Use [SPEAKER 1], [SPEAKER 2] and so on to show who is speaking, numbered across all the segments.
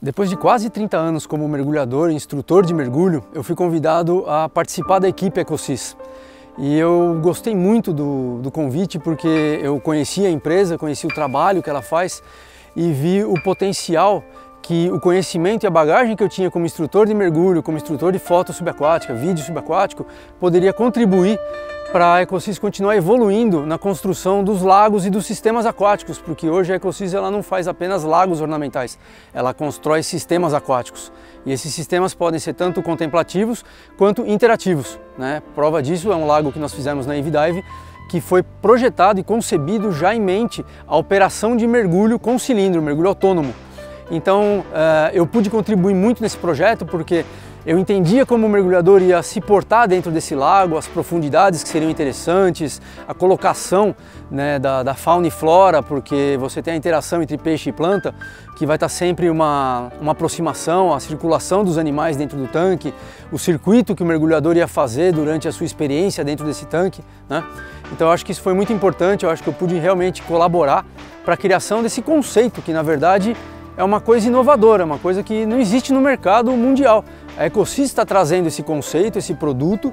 [SPEAKER 1] Depois de quase 30 anos como mergulhador e instrutor de mergulho, eu fui convidado a participar da equipe Ecosys. E eu gostei muito do convite porque eu conheci a empresa, conheci o trabalho que ela faz e vi o potencial que o conhecimento e a bagagem que eu tinha como instrutor de mergulho, como instrutor de foto subaquática, vídeo subaquático, poderia contribuir para a Ecosys continuar evoluindo na construção dos lagos e dos sistemas aquáticos, porque hoje a Ecosys ela não faz apenas lagos ornamentais, ela constrói sistemas aquáticos. E esses sistemas podem ser tanto contemplativos quanto interativos, né? Prova disso é um lago que nós fizemos na Evidive, que foi projetado e concebido já em mente a operação de mergulho com cilindro, mergulho autônomo. Então eu pude contribuir muito nesse projeto porque eu entendia como o mergulhador ia se portar dentro desse lago, as profundidades que seriam interessantes, a colocação, né, da fauna e flora, porque você tem a interação entre peixe e planta, que vai estar sempre uma aproximação, a circulação dos animais dentro do tanque, o circuito que o mergulhador ia fazer durante a sua experiência dentro desse tanque, né? Então eu acho que isso foi muito importante, eu acho que eu pude realmente colaborar para a criação desse conceito, que na verdade é uma coisa inovadora, uma coisa que não existe no mercado mundial. A Ecosys está trazendo esse conceito, esse produto,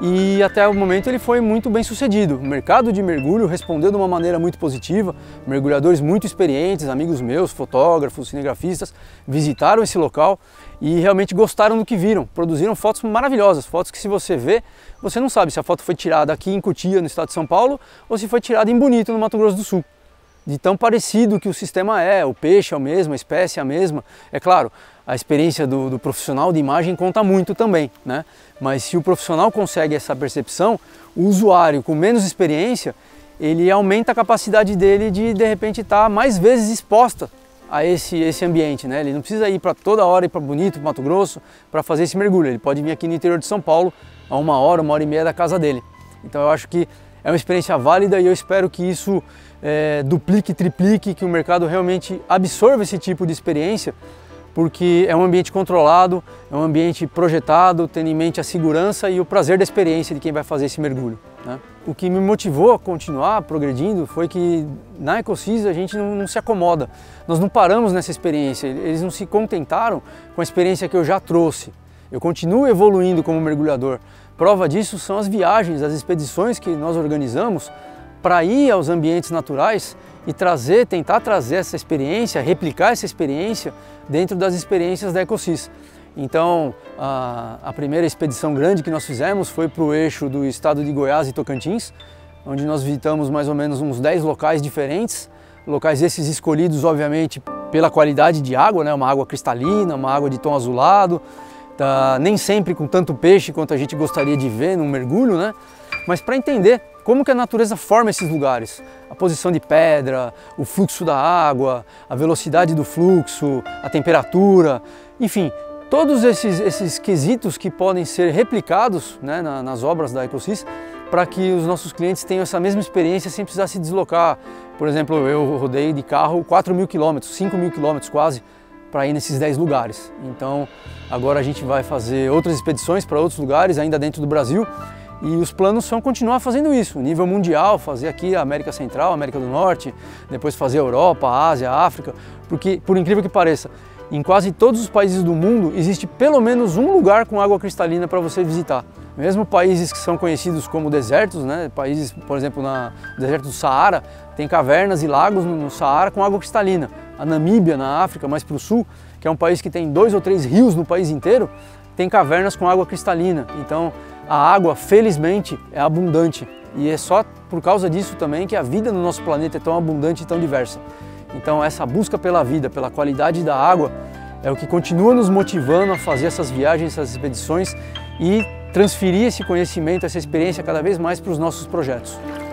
[SPEAKER 1] e até o momento ele foi muito bem sucedido. O mercado de mergulho respondeu de uma maneira muito positiva, mergulhadores muito experientes, amigos meus, fotógrafos, cinegrafistas, visitaram esse local e realmente gostaram do que viram, produziram fotos maravilhosas, fotos que se você vê, você não sabe se a foto foi tirada aqui em Cotia, no estado de São Paulo, ou se foi tirada em Bonito, no Mato Grosso do Sul. De tão parecido que o sistema é, o peixe é o mesmo, a espécie é a mesma. É claro, a experiência do profissional de imagem conta muito também, né? Mas se o profissional consegue essa percepção, o usuário com menos experiência, ele aumenta a capacidade dele de repente estar mais vezes exposta a esse ambiente, né? Ele não precisa ir para toda hora, ir para Bonito, para Mato Grosso, para fazer esse mergulho. Ele pode vir aqui no interior de São Paulo, a uma hora e meia da casa dele. Então eu acho que é uma experiência válida e eu espero que isso duplique, triplique, que o mercado realmente absorva esse tipo de experiência, porque é um ambiente controlado, é um ambiente projetado, tendo em mente a segurança e o prazer da experiência de quem vai fazer esse mergulho, né? O que me motivou a continuar progredindo foi que na Ecosys a gente não se acomoda, nós não paramos nessa experiência, eles não se contentaram com a experiência que eu já trouxe. Eu continuo evoluindo como mergulhador. Prova disso são as viagens, as expedições que nós organizamos para ir aos ambientes naturais e tentar trazer essa experiência, replicar essa experiência dentro das experiências da Ecosys. Então, a primeira expedição grande que nós fizemos foi para o eixo do estado de Goiás e Tocantins, onde nós visitamos mais ou menos uns 10 locais diferentes, locais esses escolhidos obviamente pela qualidade de água, né? Uma água cristalina, uma água de tom azulado, nem sempre com tanto peixe quanto a gente gostaria de ver num mergulho, né? Mas para entender como que a natureza forma esses lugares, a posição de pedra, o fluxo da água, a velocidade do fluxo, a temperatura, enfim, todos esses quesitos que podem ser replicados, né, nas obras da Ecosys, para que os nossos clientes tenham essa mesma experiência sem precisar se deslocar. Por exemplo, eu rodei de carro 4.000 quilômetros, 5.000 quilômetros quase, para ir nesses 10 lugares. Então agora a gente vai fazer outras expedições para outros lugares ainda dentro do Brasil e os planos são continuar fazendo isso, nível mundial, fazer aqui a América Central, América do Norte, depois fazer a Europa, a Ásia, a África, porque por incrível que pareça, em quase todos os países do mundo existe pelo menos um lugar com água cristalina para você visitar. Mesmo países que são conhecidos como desertos, né? Países, por exemplo, no deserto do Saara, tem cavernas e lagos no Saara com água cristalina. A Namíbia, na África, mais para o sul, que é um país que tem 2 ou 3 rios no país inteiro, tem cavernas com água cristalina. Então a água, felizmente, é abundante. E é só por causa disso também que a vida no nosso planeta é tão abundante e tão diversa. Então essa busca pela vida, pela qualidade da água, é o que continua nos motivando a fazer essas viagens, essas expedições e transferir esse conhecimento, essa experiência cada vez mais para os nossos projetos.